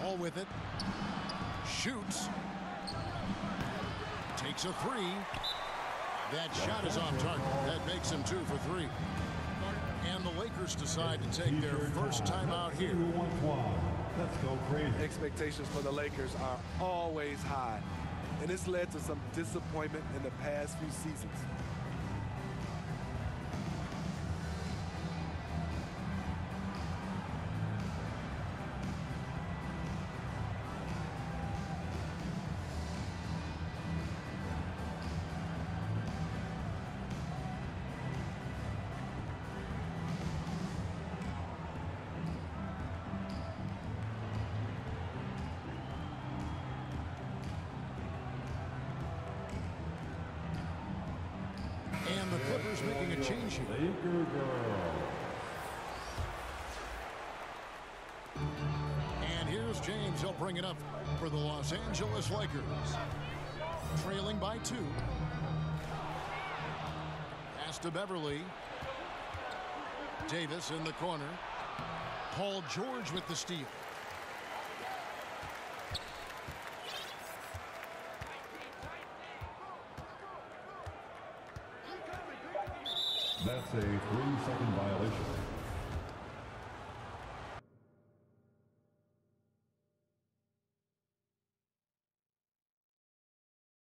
Ball with it. Shoots. Takes a three. That shot is off target. That makes him 2 for 3. And the Lakers decide to take their first timeout here. Let's go crazy. Expectations for the Lakers are always high, and it's led to some disappointment in the past few seasons. And the Clippers making a change here. And here's James. He'll bring it up for the Los Angeles Lakers. Trailing by 2. Pass to Beverly. Davis in the corner. Paul George with the steal. That's a 3-second violation.